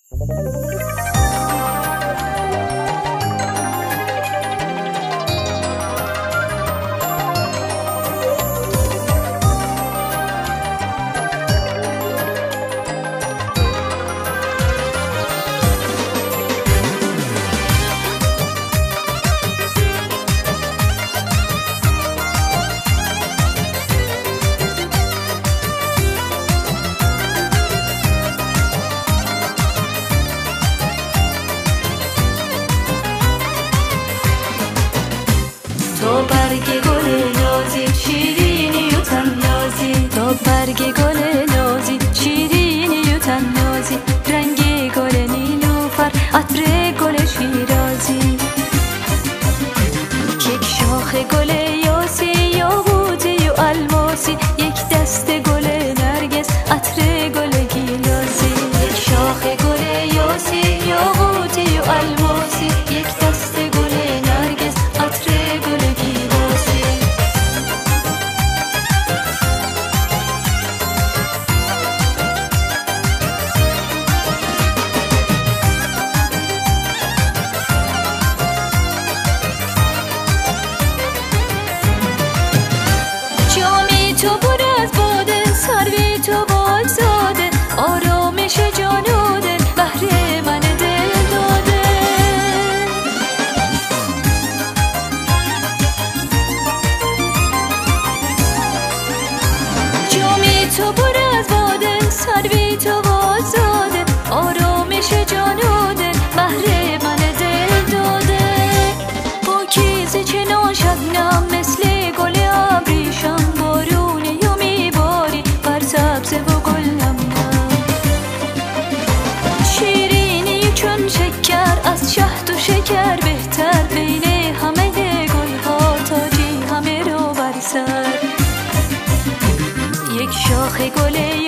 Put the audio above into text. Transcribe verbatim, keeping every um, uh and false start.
تو برگ گل نازی شیرینی و تنازی، تو برگ گل نازی شیرینی و تنازی، رنگ گل نیلوفر عطر گل شیرازی، یک شاخ گل یاسی یاقوتی و الماسی، یک دست گل نرگس عطر گل گیلازی، یک شاخ گل یاسی یاقوتی و الماسی، یک دست گل نرگس عطر گل گیلازی. جامی تو پر از باده، سروی تو بازداده، آرامش جان و دل بهر من دل داده. جامی تو پر از باده، سروی تو بازداده، آرامش جان و دل بهر من دل داده. پاکیزه چنان شبنم مثل گل ابریشم، بارونی و میباری بر سبزه و گلم، شیرینی چون شکر از شهد و شکر بهتر، بین همه گلها تاجی همه رو بر سر، یک شاخ گل